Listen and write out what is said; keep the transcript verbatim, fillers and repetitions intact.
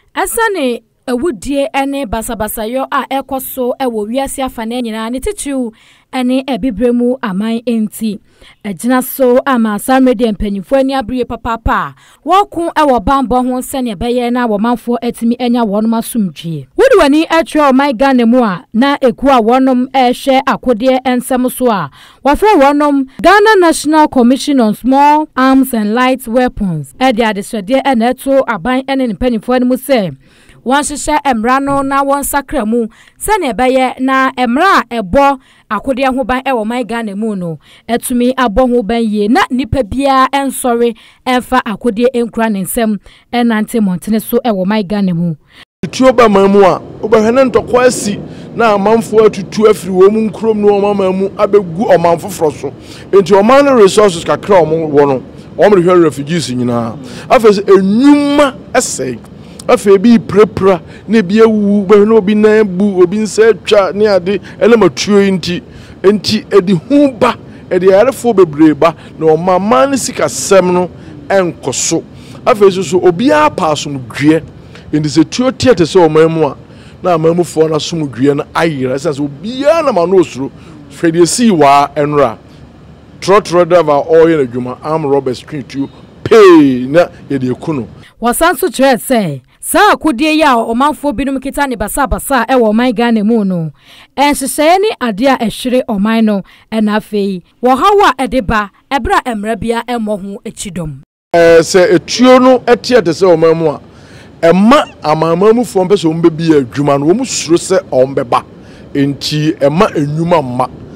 Asane ewudie ene basabasayo a ekoso ewo wiase afane nyina ne titiu ene ebibremu aman enti ejina so ama samrede mpanyifo ani abriye papapa woku ewo bambo ho sene beye na womanfo etimi enya wonom asumdwie wudi wani etwe o my Ghana mu a na eku a wonom ehwe akode ensem so a wafre wonom Ghana National Commission on Small Arms and Light Weapons e dia desode ene eto aban ene mpanyifo ani mu se wan hyehyɛ emra no na won sakra mu sene beye na emra ebo akode ho ban e wo my Ghana mu no etumi abo ho ban ye na nipa bia ensori enfa akode enkura ne nsem enante montene so e wo my Ghana mu tuo ba mamu a obahene ntokwa asi na amanfo atutu afiri wo mu nkrom no mamu abegu omanfoforo so enti oman no resources kakra omo wo no omo rehwe refugees nyina afese enwuma esei afa bi prepra ne bi awu bahene obi na bu obi nsa atwa ne ade elematuo enti enti edi hu ba edi yarefo bebreba na omama ne sika sem no enkoso afese so obi apasum dwe enti se tuo tiete se omamu a na amamu fo na sum dwe na ayira sense obi na ma no osuro hwede si wa enra trotro driver oil adwuma am Robert Street you pay na yede ekuno wasanso chere say sa akodie ya omanfo binum kita ne basa basa e wo my Ghana mu no enhyehyɛ ne ade a ehwere oman no na afei wo hawa edeba ebra emra bia emo ho echidom eh se etuo no etie de se oman mu a emma amamamu fo mpe so mbe bia adwuma no wo mu suro se ombeba enti emma enwuma mma